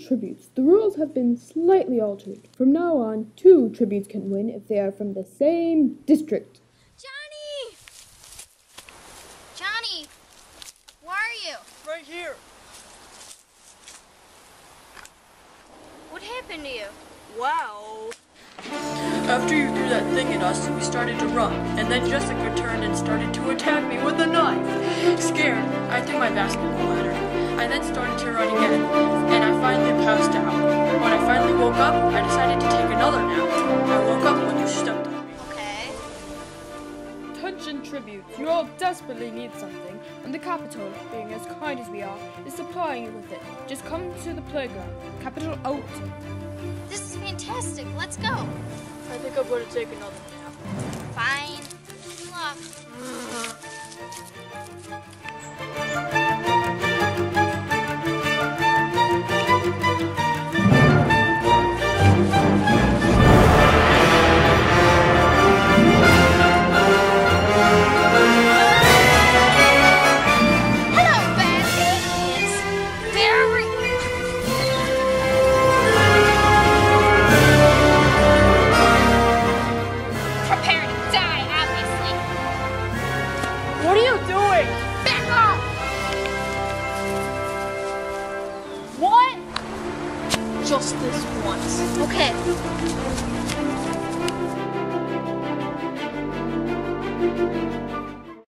tributes. The rules have been slightly altered. From now on, 2 tributes can win if they are from the same district. Johnny! Johnny! Where are you? Right here. What happened to you? Wow. After you threw that thing at us, we started to run, and then Jessica turned and started to attack me with a knife. Scared, I threw my basketball at her. I then started to run again, and I finally passed out. When I finally woke up, I decided to take another nap. I woke up when you stepped on me. Okay. Attention tributes, you all desperately need something, and the Capitol, being as kind as we are, is supplying you with it. Just come to the playground, Capitol Oakton. This is fantastic. Let's go. I think I'm going to take another nap. Fine. Good luck. Hello, Betsy. It's Barry. Prepare to die, obviously. What are you doing? Back off! What? Just this once. Okay.